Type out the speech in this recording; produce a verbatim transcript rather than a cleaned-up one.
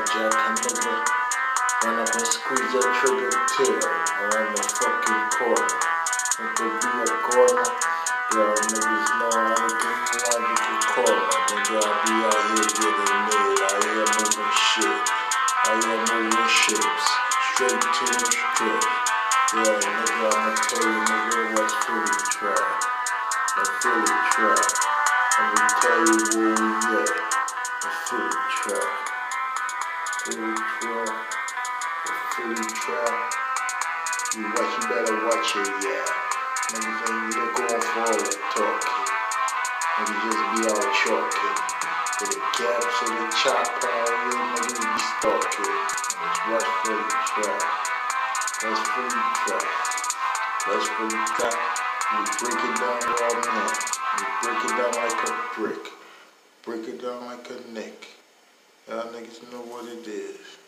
jack a nigga. Run up and squeeze that trigger tail around the fucking corner. If there be a corner, y'all niggas know anything you want you can call me. Nigga, I be out here getting made. I hear moving shit. I hear moving ships. Straight to the strip. Yeah, nigga, I'ma tell you, nigga, what's Philly trap. The Philly trap. Let me tell you where we at. The Philly trap. Philly trap. The Philly trap. You watch, you better watch it, yeah. Niggas ain't look on for all that talking. Niggas just be out talking. With the caps and the chopper, all you niggas be stalking. Let's watch Philly trap. Let's Philly trap. Let's Philly trap. We break it down raw man. We break it down like a brick. Break it down like a nick. Y'all niggas know what it is.